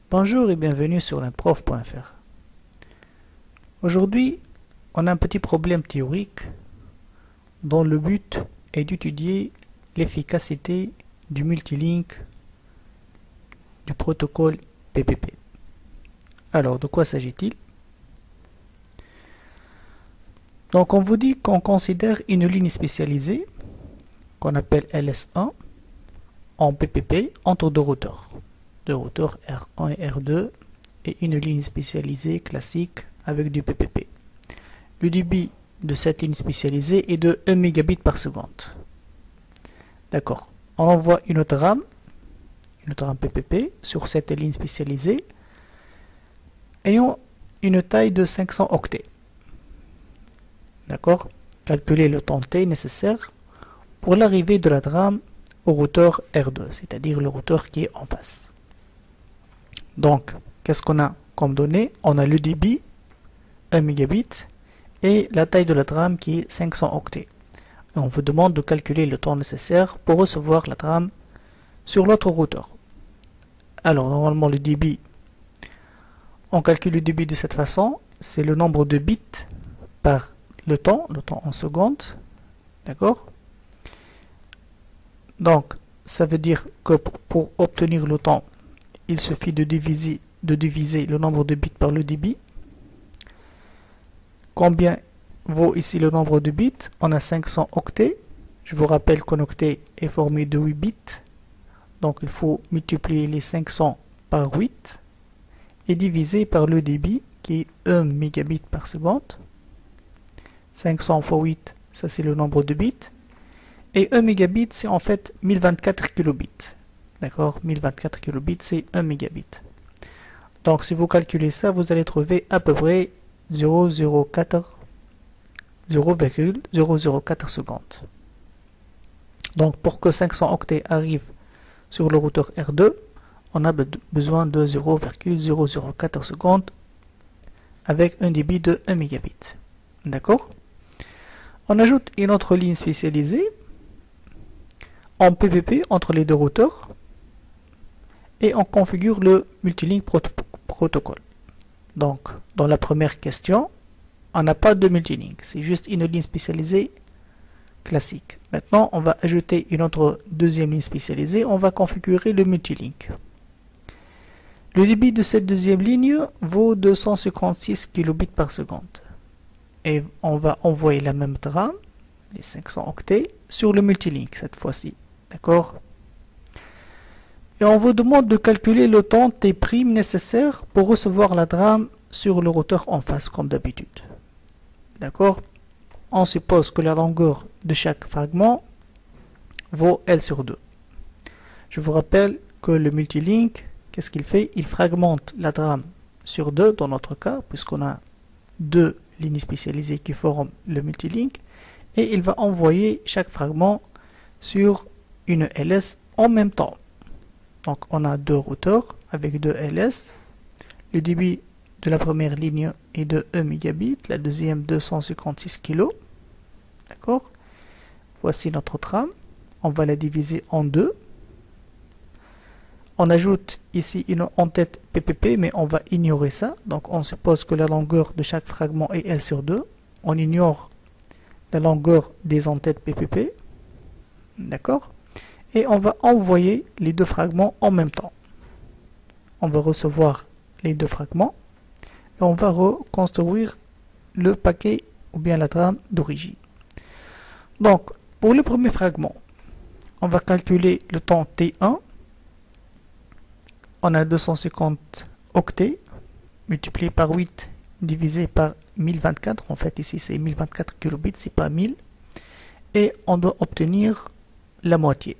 Bonjour et bienvenue sur l'improf.fr. Aujourd'hui, on a un petit problème théorique dont le but est d'étudier l'efficacité du multilink du protocole PPP. Alors, de quoi s'agit-il? Donc, on vous dit qu'on considère une ligne spécialisée qu'on appelle LS1 en PPP entre deux routeurs. Deux routeurs R1 et R2 et une ligne spécialisée classique avec du PPP. Le débit de cette ligne spécialisée est de 1 mégabit par seconde. D'accord. On envoie une autre RAM PPP sur cette ligne spécialisée ayant une taille de 500 octets. D'accord. Calculer le temps T nécessaire pour l'arrivée de la RAM au routeur R2, c'est-à-dire le routeur qui est en face. Donc, qu'est-ce qu'on a comme données? On a le débit, 1 mégabit, et la taille de la RAM qui est 500 octets. Et on vous demande de calculer le temps nécessaire pour recevoir la RAM sur l'autre routeur. Alors, normalement, le débit, on calcule le débit de cette façon. C'est le nombre de bits par le temps en secondes. D'accord? Donc, ça veut dire que pour obtenir le temps, il suffit de diviser le nombre de bits par le débit. Combien vaut ici le nombre de bits? On a 500 octets. Je vous rappelle qu'un octet est formé de 8 bits. Donc, il faut multiplier les 500 par 8 et diviser par le débit qui est 1 mégabit par seconde. 500 fois 8, ça c'est le nombre de bits. Et 1 mégabit, c'est en fait 1024 kilobits. D'accord, 1024 kilobits, c'est 1 mégabit. Donc, si vous calculez ça, vous allez trouver à peu près 0,004 secondes. Donc, pour que 500 octets arrivent sur le routeur R2, on a besoin de 0,004 secondes avec un débit de 1 mégabit. D'accord? On ajoute une autre ligne spécialisée en PPP entre les deux routeurs et on configure le multilink protocole. Donc, dans la première question, on n'a pas de multilink, c'est juste une ligne spécialisée classique. Maintenant, on va ajouter une autre deuxième ligne spécialisée, on va configurer le multilink. Le débit de cette deuxième ligne vaut 256 kilobits par seconde. Et on va envoyer la même RAM, les 500 octets, sur le multilink cette fois-ci. D'accord? Et on vous demande de calculer le temps T' nécessaire pour recevoir la RAM sur le routeur en face, comme d'habitude. D'accord? On suppose que la longueur de chaque fragment vaut L sur 2. Je vous rappelle que le multilink, qu'est-ce qu'il fait? Il fragmente la RAM sur 2 dans notre cas, puisqu'on a deux lignes spécialisées qui forment le multilink, et il va envoyer chaque fragment sur une LS en même temps. Donc on a deux routeurs avec deux LS. Le débit de la première ligne est de 1 mégabit, la deuxième 256 kg. D'accord? Voici notre trame. On va la diviser en deux. On ajoute ici une en-tête PPP, mais on va ignorer ça. Donc on suppose que la longueur de chaque fragment est L sur 2. On ignore la longueur des en-têtes PPP. D'accord? Et on va envoyer les deux fragments en même temps. On va recevoir les deux fragments et on va reconstruire le paquet ou bien la trame d'origine. Donc, pour le premier fragment, on va calculer le temps T1. On a 250 octets multiplié par 8 divisé par 1024. En fait, ici, c'est 1024 kilobits, c'est pas 1000. Et on doit obtenir la moitié.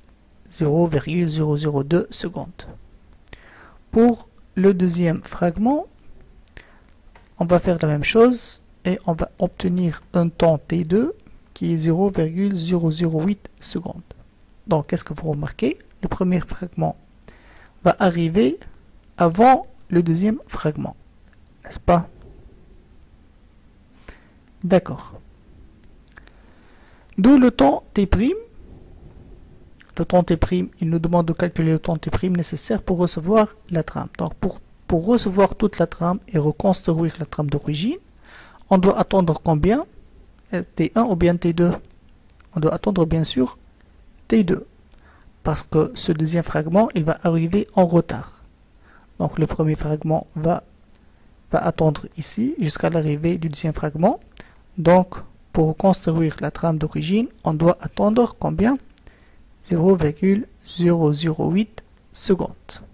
0,002 secondes. Pour le deuxième fragment, on va faire la même chose et on va obtenir un temps T2 qui est 0,008 secondes. Donc, qu'est-ce que vous remarquez? Le premier fragment va arriver avant le deuxième fragment, n'est-ce pas? D'accord. D'où le temps T'. le temps t', il nous demande de calculer le temps t' nécessaire pour recevoir la trame. Donc pour recevoir toute la trame et reconstruire la trame d'origine, on doit attendre combien? T1 ou bien T2? On doit attendre bien sûr T2. Parce que ce deuxième fragment, il va arriver en retard. Donc le premier fragment va attendre ici jusqu'à l'arrivée du deuxième fragment. Donc pour reconstruire la trame d'origine, on doit attendre combien? 0,008 secondes.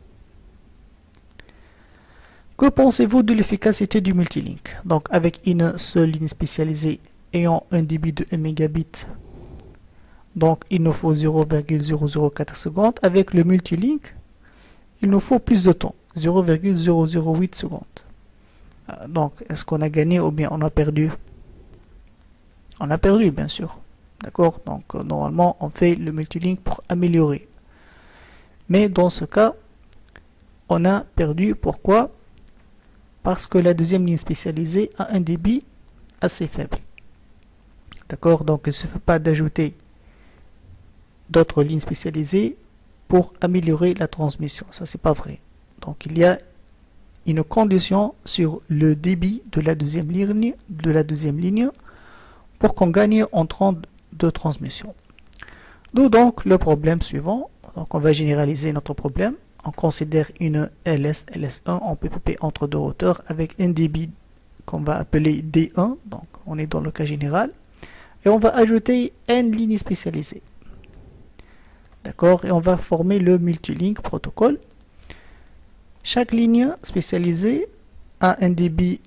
Que pensez-vous de l'efficacité du multilink? Donc avec une seule ligne spécialisée ayant un débit de 1 mégabit, donc il nous faut 0,004 secondes. Avec le multilink, il nous faut plus de temps, 0,008 secondes. Donc est-ce qu'on a gagné ou bien on a perdu? On a perdu bien sûr. D'accord? Donc normalement on fait le multilink pour améliorer. Mais dans ce cas, on a perdu. Pourquoi? Parce que la deuxième ligne spécialisée a un débit assez faible. D'accord? Donc il ne suffit pas d'ajouter d'autres lignes spécialisées pour améliorer la transmission. Ça, c'est pas vrai. Donc il y a une condition sur le débit de la deuxième ligne, pour qu'on gagne en temps de transmission. D'où donc le problème suivant. Donc on va généraliser notre problème. On considère une LS1 en PPP entre deux routeurs avec un débit qu'on va appeler D1. Donc on est dans le cas général. Et on va ajouter N lignes spécialisées. D'accord? Et on va former le multilink protocole. Chaque ligne spécialisée a un débit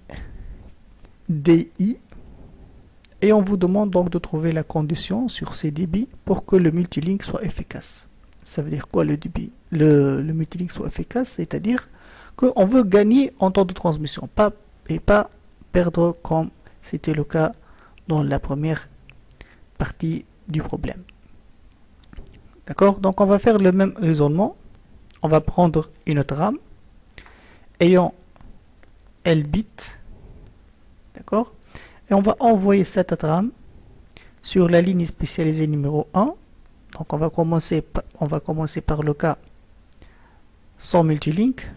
DI. Et on vous demande donc de trouver la condition sur ces débits pour que le multilink soit efficace. Ça veut dire quoi le débit? Le multilink soit efficace, c'est-à-dire qu'on veut gagner en temps de transmission, et pas perdre comme c'était le cas dans la première partie du problème. D'accord? Donc on va faire le même raisonnement. On va prendre une trame ayant L bits. D'accord? Et on va envoyer cette trame sur la ligne spécialisée numéro 1. Donc on va commencer par le cas sans multilink.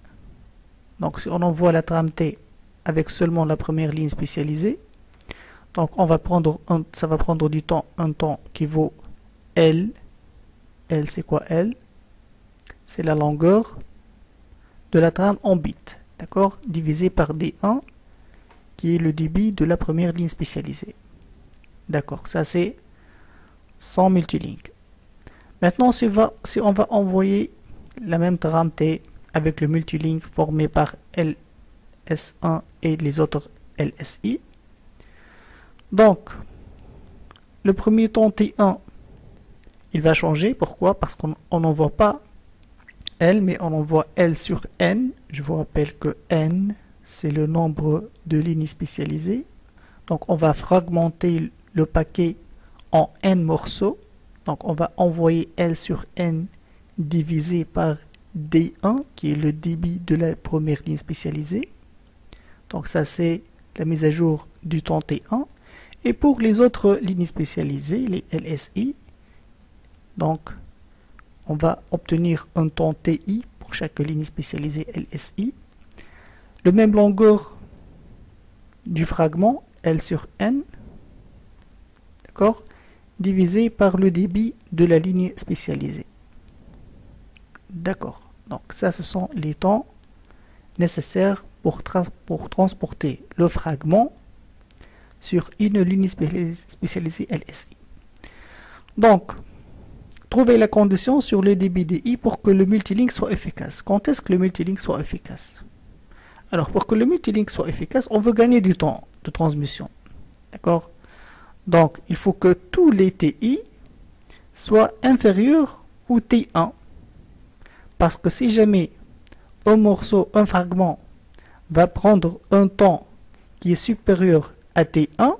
Donc si on envoie la trame T avec seulement la première ligne spécialisée, donc on va prendre ça va prendre du temps, un temps qui vaut L. L c'est quoi L? C'est la longueur de la trame en bits, d'accord, divisé par D1 qui est le débit de la première ligne spécialisée. D'accord, ça c'est sans multilink. Maintenant si on va envoyer la même trame T avec le multilink formé par LS1 et les autres LSI, donc le premier temps T1 il va changer. Pourquoi? Parce qu'on n'envoie pas L, mais on envoie L sur N. Je vous rappelle que N, c'est le nombre de lignes spécialisées. Donc on va fragmenter le paquet en N morceaux. Donc on va envoyer L sur N divisé par D1, qui est le débit de la première ligne spécialisée. Donc ça c'est la mise à jour du temps T1. Et pour les autres lignes spécialisées, les LSI, donc on va obtenir un temps TI pour chaque ligne spécialisée LSI. Le même longueur du fragment, L sur N, d'accord, divisé par le débit de la ligne spécialisée. D'accord. Donc ça, ce sont les temps nécessaires pour transporter le fragment sur une ligne spécialisée LSI. Donc, trouvez la condition sur le débit DI pour que le multilink soit efficace. Quand est-ce que le multilink soit efficace? Alors, pour que le multilink soit efficace, on veut gagner du temps de transmission. D'accord? Donc, il faut que tous les TI soient inférieurs au T1. Parce que si jamais un fragment va prendre un temps qui est supérieur à T1,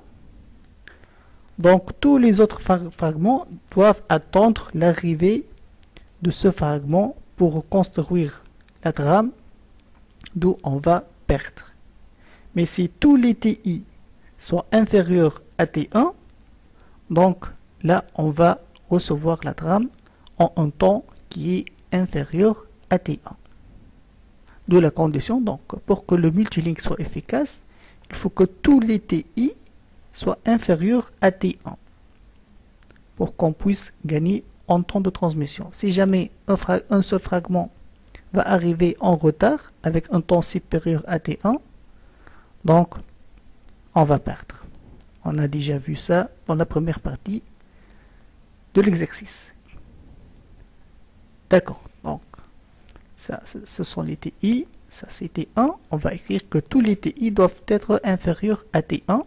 donc tous les autres fragments doivent attendre l'arrivée de ce fragment pour reconstruire la trame, d'où on va perdre. Mais si tous les TI sont inférieurs à T1, donc là on va recevoir la trame ont un temps qui est inférieur à T1. De la condition, donc, pour que le multilink soit efficace, il faut que tous les TI soient inférieurs à T1 pour qu'on puisse gagner en temps de transmission. Si jamais un seul fragment va arriver en retard avec un temps supérieur à T1, donc on va perdre. On a déjà vu ça dans la première partie de l'exercice. D'accord, donc ça, ce sont les TI, ça c'est T1. On va écrire que tous les TI doivent être inférieurs à T1.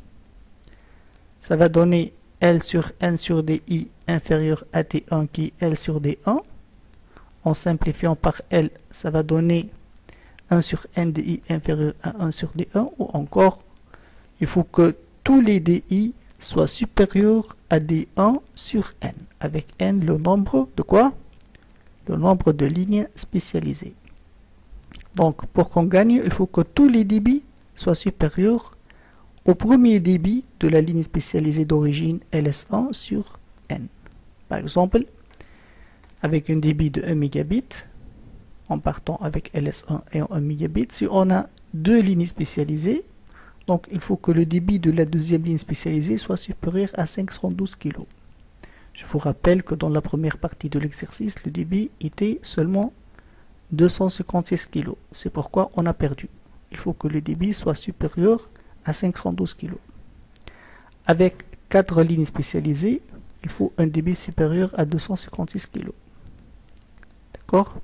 Ça va donner L sur N sur DI inférieur à T1 qui est L sur D1. En simplifiant par L, ça va donner 1 sur N DI inférieur à 1 sur D1. Ou encore, il faut que tous les DI soient supérieurs à D1 sur N. Avec N, le nombre de quoi? Le nombre de lignes spécialisées. Donc, pour qu'on gagne, il faut que tous les débits soient supérieurs au premier débit de la ligne spécialisée d'origine LS1 sur N. Par exemple, avec un débit de 1 mégabit, en partant avec LS1 et en 1 mégabit, si on a deux lignes spécialisées, donc il faut que le débit de la deuxième ligne spécialisée soit supérieur à 512 kg. Je vous rappelle que dans la première partie de l'exercice, le débit était seulement 256 kg. C'est pourquoi on a perdu. Il faut que le débit soit supérieur à 512 kg. Avec 4 lignes spécialisées, il faut un débit supérieur à 256 kg. D'accord?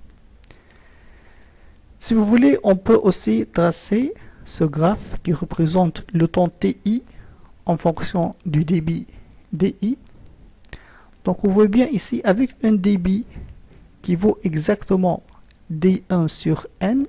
Si vous voulez, on peut aussi tracer ce graphe qui représente le temps TI en fonction du débit DI. Donc on voit bien ici avec un débit qui vaut exactement D1 sur N.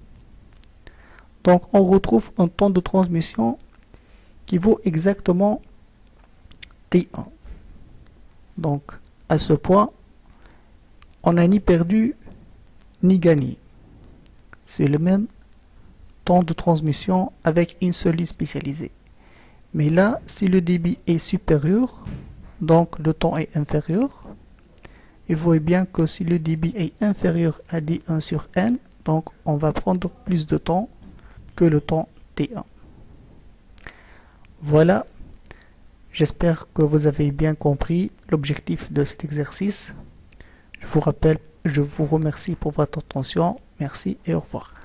Donc on retrouve un temps de transmission qui vaut exactement T1. Donc à ce point, on n'a ni perdu ni gagné. C'est le même temps de transmission avec une seule ligne spécialisée. Mais là, si le débit est supérieur, donc le temps est inférieur. Et vous voyez bien que si le débit est inférieur à D1 sur N, donc on va prendre plus de temps que le temps T1. Voilà, j'espère que vous avez bien compris l'objectif de cet exercice. Je vous remercie pour votre attention. Merci et au revoir.